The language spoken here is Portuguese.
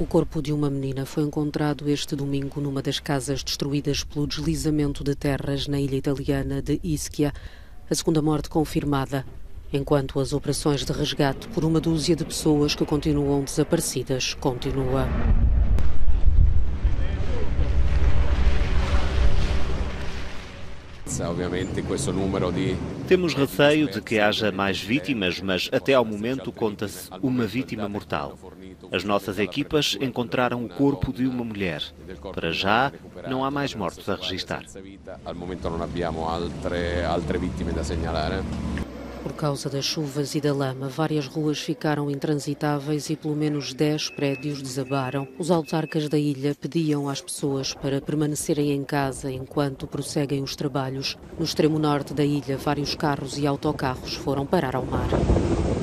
O corpo de uma menina foi encontrado este domingo numa das casas destruídas pelo deslizamento de terras na ilha italiana de Ischia, a segunda morte confirmada, enquanto as operações de resgate por uma dúzia de pessoas que continuam desaparecidas continua. Temos receio de que haja mais vítimas, mas até ao momento conta-se uma vítima mortal. As nossas equipas encontraram o corpo de uma mulher. Para já, não há mais mortos a registrar. Por causa das chuvas e da lama, várias ruas ficaram intransitáveis e pelo menos 10 prédios desabaram. Os autarcas da ilha pediam às pessoas para permanecerem em casa enquanto prosseguem os trabalhos. No extremo norte da ilha, vários carros e autocarros foram parar ao mar.